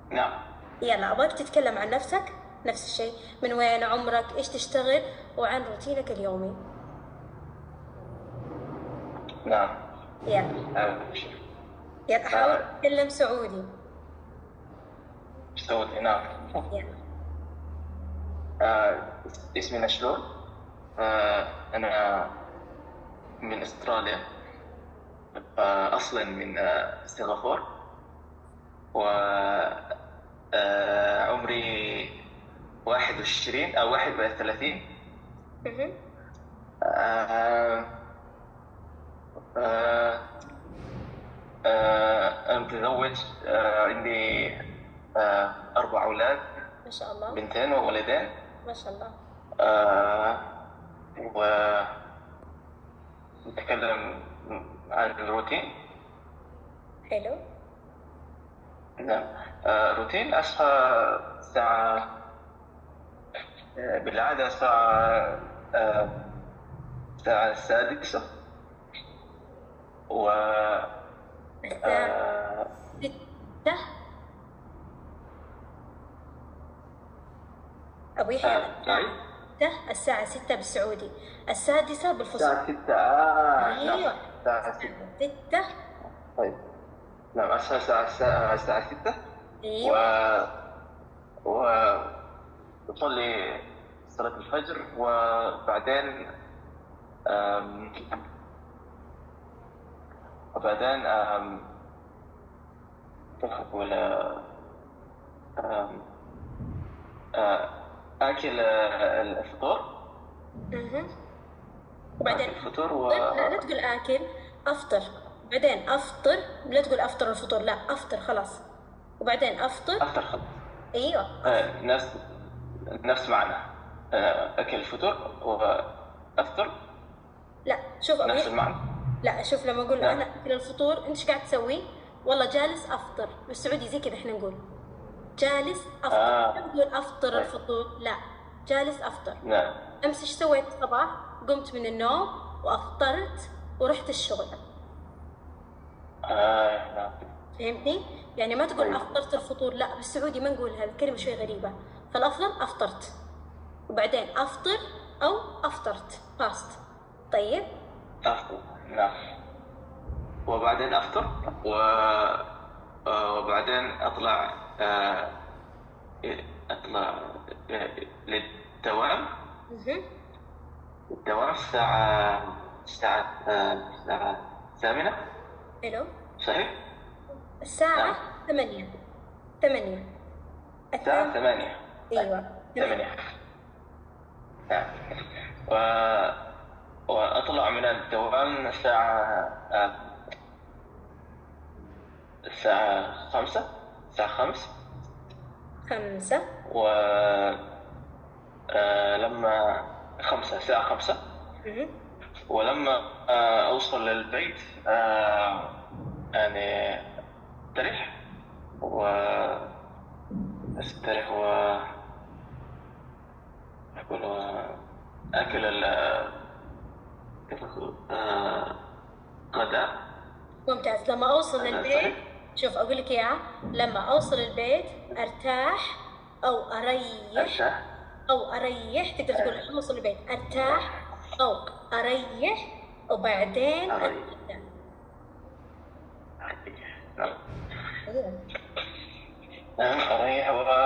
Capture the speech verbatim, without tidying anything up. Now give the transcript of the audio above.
نعم. يلا أبغاك تتكلم عن نفسك، نفس الشيء، من وين، عمرك، إيش تشتغل، وعن روتينك اليومي. نعم. يلا. آه، يلا حاول آه، تتكلم سعودي. سعودي. نعم. يلا. آه، اسمي نشلول. آه، أنا من أستراليا. آه، أصلا من آه، سنغافورة. وعمري واحد وعشرين، أو واحد وثلاثين. مهم. آه، آه، آه، أنا متزوج. آه، عندي آه، أربع أولاد، ما شاء الله. بنتين وولدين. ما شاء الله. آه، ونتكلم عن الروتين. حلو. نعم. آه، روتين أصحى الساعة، آه، بالعادة الساعة آه، الساعة السادسة. و الساعة آه، ستة. أبو يحيى، آه، الساعة نعم. ستة، الساعة ستة بالسعودي، السادسة بالفصحى. الساعة ستة. آه نعم. أيوة. الساعة ستة. الساعة ستة. طيب. نعم، أصحى الساعة الساعة الساعة ستة. و أيوة. وأصلي صلاة الفجر. وبعدين آم، وبعدين آم، كيف أقول، آم، آه، آكل آه، الفطور. مهم. وبعدين آكل الفطور و أفطر. لا لا تقول آكل، أفطر. بعدين أفطر، لا تقول أفطر الفطور، لا أفطر خلاص. وبعدين أفطر. أفطر خلاص. أيوة أفطر. آه، نفس نفس معنى. آه، أكل الفطور وأفطر. لا شوف أبو نفس يحيى، المعنى. لا شوف، لما أقول نعم. أنا أكل الفطور، أنت إيش قاعد تسوي؟ والله جالس أفطر، بالسعودي زي كذا إحنا نقول جالس أفطر، لا آه. تقول أفطر طيب. الفطور، لا، جالس أفطر. نعم. أمس إيش سويت الصباح؟ قمت من النوم وأفطرت ورحت الشغل. آه. نعم. فهمتني؟ يعني ما تقول طيب. أفطرت الفطور، لا بالسعودي ما نقولها، الكلمة شوي غريبة. فالأفضل أفطرت، وبعدين أفطر أو أفطرت فاست. طيب؟ أفطر. نعم. وبعدين أفطر. و... آه، وبعدين أطلع آه، أطلع آه، للدوام. مهم. الدوام الساعة الساعة آه، الساعة الثامنة. حلو. صحيح؟ الساعة نعم. ثمانية. ثمانية. الساعة الثامنة. ثمانية. أيوة ثمانية. ثمانية. نعم. و... وأطلع من الدوام الساعة آه، الساعة خمسة. الساعة خمس. خمسة. و آه، لما خمسة الساعة خمسة. مهم. ولما آه، أوصل للبيت، آه، يعني أستريح و أستريح و أقول أكل ال كيف أقول آه، غداء. ممتاز. لما أوصل غداء للبيت، صحيح. شوف أقول لك إياها، لما أوصل البيت أرتاح أو أريح، أرتاح. أو أريح، تقدر تقول لما أوصل البيت أرتاح أو أريح، وبعدين أريح. أتغدى. أريح. نعم. أيوة. نعم، أريح. و